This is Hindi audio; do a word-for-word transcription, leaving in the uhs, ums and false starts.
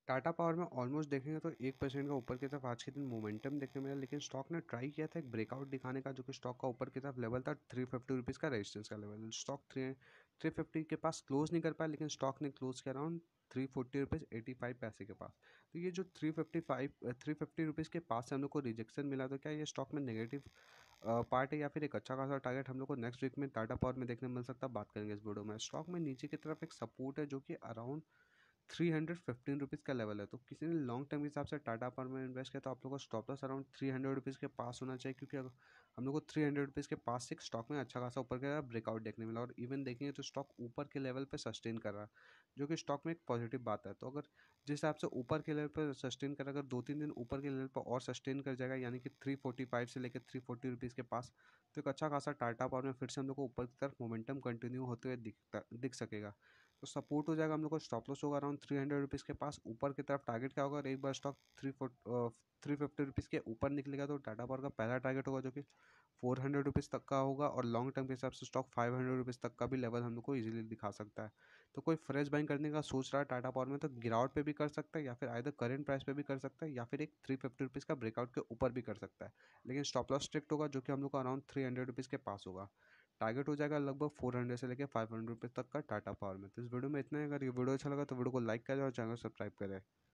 टाटा पावर में ऑलमोस्ट देखेंगे तो एक परसेंट का ऊपर की तरफ आज के दिन मोमेंटम देखने मिला, लेकिन स्टॉक ने ट्राई किया था एक ब्रेकआउट दिखाने का, जो कि स्टॉक का ऊपर की तरफ लेवल था थ्री फिफ्टी रुपीज़ का रेजिस्टेंस का level. Stock three three fifty के पास क्लोज नहीं कर पाया, लेकिन स्टॉक ने क्लोज किया around three forty rupees eighty five पैसे के पास। तो ये जो three fifty five three fifty rupees के पास से हम लोग को रिजेक्शन मिला, तो क्या ये स्टॉक में नेगेटिव पार्ट है या फिर एक अच्छा खासा टारगेट हम लोग को नेक्स्ट वीक में टाटा पावर में देखने मिल सकता है? बात करेंगे इस वीडियो में। स्टॉक में नीचे की तरफ एक सपोर्ट है जो कि around three hundred fifteen rupees का लेवल है। तो किसी ने लॉन्ग टर्म के हिसाब से टाटा पावर में इन्वेस्ट किया तो आप लोगों को stop loss around three hundred rupees के पास होना चाहिए, क्योंकि अगर हम लोग को थ्री हंड्रेड रुपीज़ के पास से स्टॉक में अच्छा खासा ऊपर का ब्रेकआउट देखने मिला, और इवन देखेंगे तो स्टॉक ऊपर के लेवल पे सस्टेन कर रहा है, जो कि स्टॉक में एक पॉजिटिव बात है। तो अगर जिस हिसाब से ऊपर के लेवल पर सस्टेन कर, अगर दो तीन दिन ऊपर के लेवल पर और सस्टेन कर जाएगा, यानी कि थ्री फोर्टी फाइव से लेकर थ्री फोर्टी रुपीज़ के पास, तो एक अच्छा खासा टाटा पावर में फिर से हम लोग को ऊपर की तरफ मोमेंटम कंटिन्यू होते हुए दिखता दिख सकेगा। तो सपोर्ट हो जाएगा हम लोग को, स्टॉप लॉस होगा अराउंड थ्री हंड्रेड रुपीज़ के पास। ऊपर की तरफ टारगेट क्या होगा, और एक बार stock three four three fifty rupees के ऊपर निकलेगा तो टाटा पावर का पहला टारगेट होगा जो कि फोर हंड्रेड रुपीज़ तक का होगा, और लॉन्ग टर्म के हिसाब से स्टॉक फाइव हंड्रेड रुपीज़ तक का भी लेवल हम लोग को इजीली दिखा सकता है। तो कोई फ्रेश बाइंग करने का सोच रहा है टाटा पावर में, तो गिरावट पे भी कर सकता है, या फिर आइदर करेंट प्राइस पे भी कर सकता है, या फिर एक थ्री फिफ्टी रुपीज़ का ब्रेकआउट के ऊपर भी कर सकता है। लेकिन स्टॉप लॉस स्ट्रिक्ट होगा, जो कि हम लोग को अराउंड थ्री हंड्रेड रुपीज़ के पास होगा। टारगेट हो जाएगा लगभग फोर हंड्रेड से लेकर फाइव हंड्रेड रुपीज़ तक का टाटा पावर में। तो इस वीडियो में इतना ही। अगर ये वीडियो अच्छा लगा तो वीडियो को लाइक करें और चैनल को सब्सक्राइब करें।